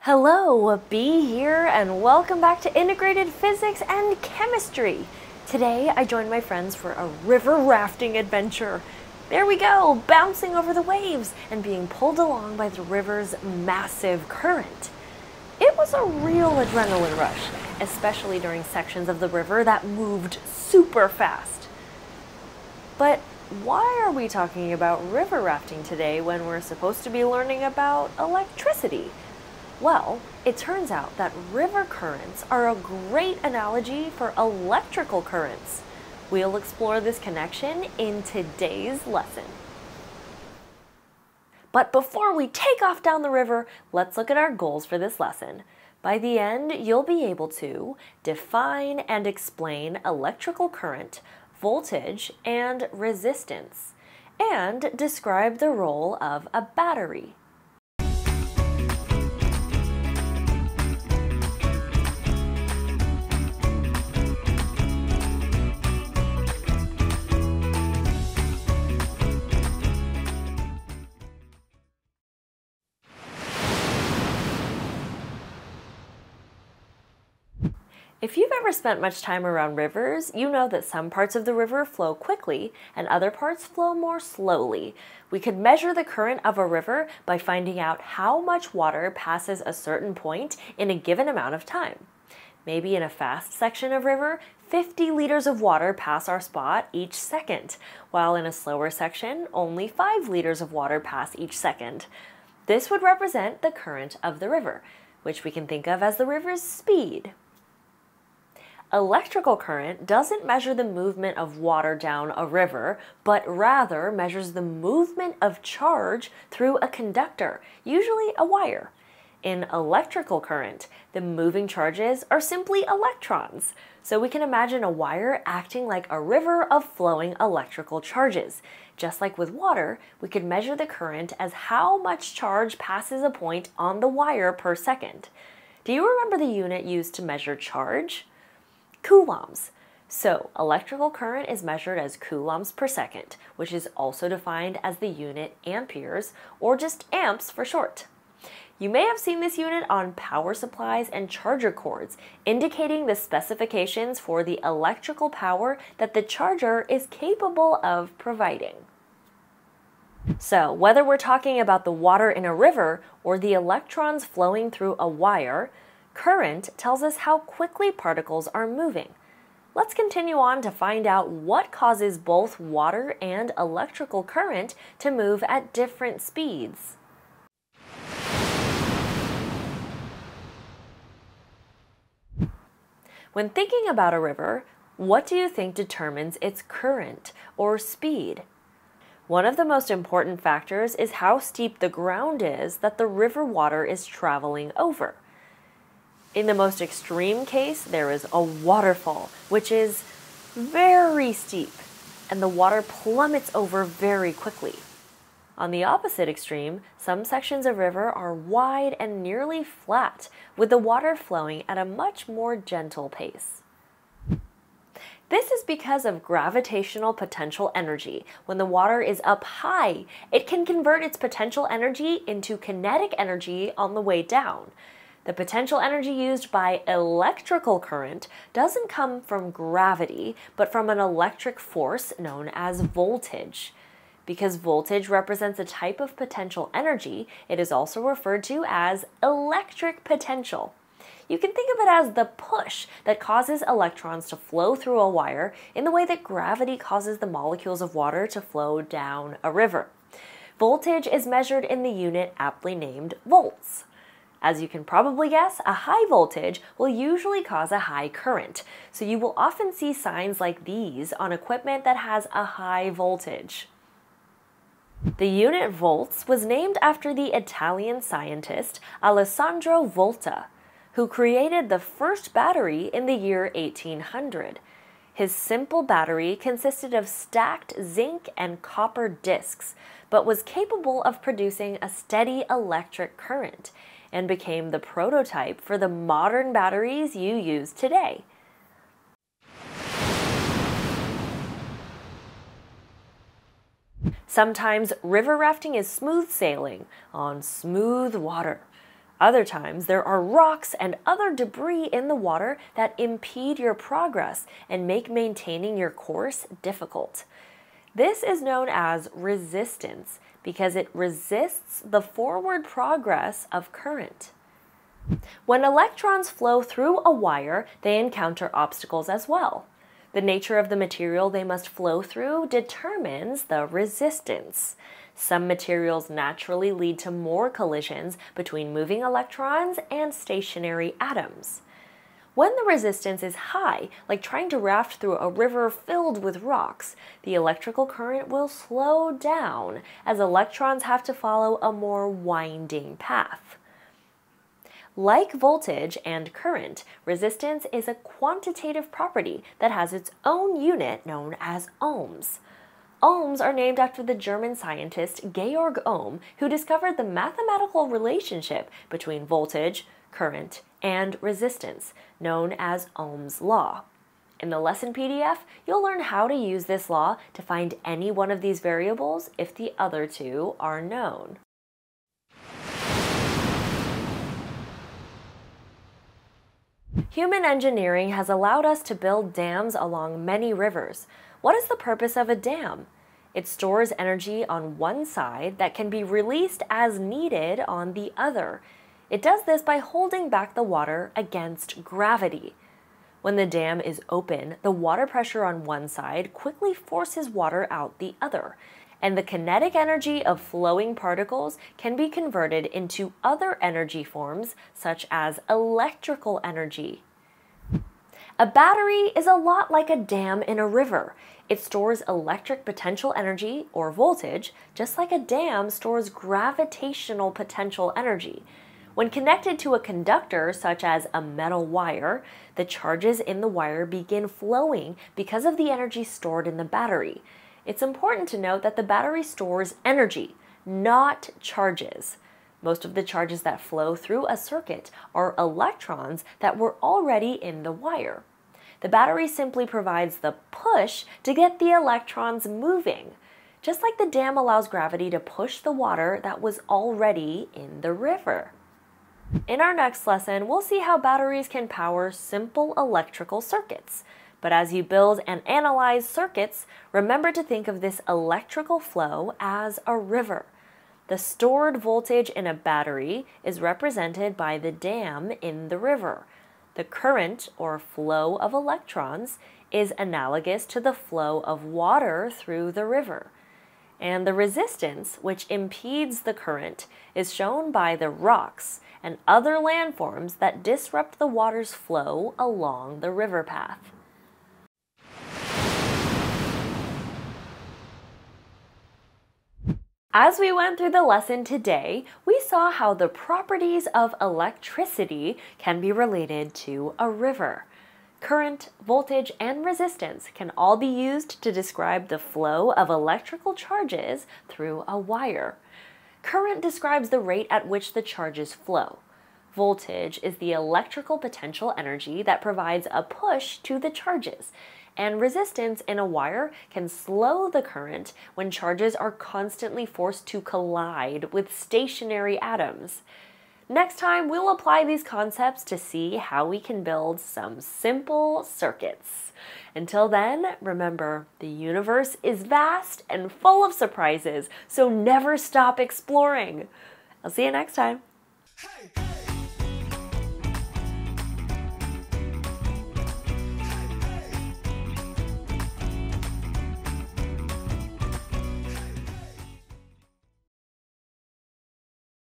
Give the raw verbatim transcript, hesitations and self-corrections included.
Hello, Bee here, and welcome back to Integrated Physics and Chemistry. Today, I joined my friends for a river rafting adventure. There we go, bouncing over the waves and being pulled along by the river's massive current. It was a real adrenaline rush, especially during sections of the river that moved super fast. But why are we talking about river rafting today when we're supposed to be learning about electricity? Well, it turns out that river currents are a great analogy for electrical currents. We'll explore this connection in today's lesson. But before we take off down the river, let's look at our goals for this lesson. By the end, you'll be able to define and explain electrical current, voltage, and resistance, and describe the role of a battery. If you've ever spent much time around rivers, you know that some parts of the river flow quickly and other parts flow more slowly. We could measure the current of a river by finding out how much water passes a certain point in a given amount of time. Maybe in a fast section of river, fifty liters of water pass our spot each second, while in a slower section, only five liters of water pass each second. This would represent the current of the river, which we can think of as the river's speed. Electrical current doesn't measure the movement of water down a river, but rather measures the movement of charge through a conductor, usually a wire. In electrical current, the moving charges are simply electrons, so we can imagine a wire acting like a river of flowing electrical charges. Just like with water, we could measure the current as how much charge passes a point on the wire per second. Do you remember the unit used to measure charge? Coulombs. So, electrical current is measured as coulombs per second, which is also defined as the unit amperes, or just amps for short. You may have seen this unit on power supplies and charger cords, indicating the specifications for the electrical power that the charger is capable of providing. So, whether we're talking about the water in a river or the electrons flowing through a wire, current tells us how quickly particles are moving. Let's continue on to find out what causes both water and electrical current to move at different speeds. When thinking about a river, what do you think determines its current or speed? One of the most important factors is how steep the ground is that the river water is traveling over. In the most extreme case, there is a waterfall, which is very steep, and the water plummets over very quickly. On the opposite extreme, some sections of river are wide and nearly flat, with the water flowing at a much more gentle pace. This is because of gravitational potential energy. When the water is up high, it can convert its potential energy into kinetic energy on the way down. The potential energy used by electrical current doesn't come from gravity, but from an electric force known as voltage. Because voltage represents a type of potential energy, it is also referred to as electric potential. You can think of it as the push that causes electrons to flow through a wire in the way that gravity causes the molecules of water to flow down a river. Voltage is measured in the unit aptly named volts. As you can probably guess, a high voltage will usually cause a high current, so you will often see signs like these on equipment that has a high voltage. The unit volts was named after the Italian scientist Alessandro Volta, who created the first battery in the year eighteen hundred. His simple battery consisted of stacked zinc and copper discs, but was capable of producing a steady electric current, and became the prototype for the modern batteries you use today. Sometimes river rafting is smooth sailing on smooth water. Other times, there are rocks and other debris in the water that impede your progress and make maintaining your course difficult. This is known as resistance because it resists the forward progress of current. When electrons flow through a wire, they encounter obstacles as well. The nature of the material they must flow through determines the resistance. Some materials naturally lead to more collisions between moving electrons and stationary atoms. When the resistance is high, like trying to raft through a river filled with rocks, the electrical current will slow down as electrons have to follow a more winding path. Like voltage and current, resistance is a quantitative property that has its own unit known as ohms. Ohms are named after the German scientist Georg Ohm, who discovered the mathematical relationship between voltage, current, and resistance, known as Ohm's law. In the lesson P D F, you'll learn how to use this law to find any one of these variables if the other two are known. Human engineering has allowed us to build dams along many rivers. What is the purpose of a dam? It stores energy on one side that can be released as needed on the other. It does this by holding back the water against gravity. When the dam is open, the water pressure on one side quickly forces water out the other, and the kinetic energy of flowing particles can be converted into other energy forms, such as electrical energy. A battery is a lot like a dam in a river. It stores electric potential energy, or voltage, just like a dam stores gravitational potential energy. When connected to a conductor, such as a metal wire, the charges in the wire begin flowing because of the energy stored in the battery. It's important to note that the battery stores energy, not charges. Most of the charges that flow through a circuit are electrons that were already in the wire. The battery simply provides the push to get the electrons moving, just like the dam allows gravity to push the water that was already in the river. In our next lesson, we'll see how batteries can power simple electrical circuits. But as you build and analyze circuits, remember to think of this electrical flow as a river. The stored voltage in a battery is represented by the dam in the river. The current, or flow of electrons, is analogous to the flow of water through the river. And the resistance, which impedes the current, is shown by the rocks and other landforms that disrupt the water's flow along the river path. As we went through the lesson today, we saw how the properties of electricity can be related to a river. Current, voltage, and resistance can all be used to describe the flow of electrical charges through a wire. Current describes the rate at which the charges flow. Voltage is the electrical potential energy that provides a push to the charges. And resistance in a wire can slow the current when charges are constantly forced to collide with stationary atoms. Next time, we'll apply these concepts to see how we can build some simple circuits. Until then, remember, the universe is vast and full of surprises, so never stop exploring. I'll see you next time. Hey.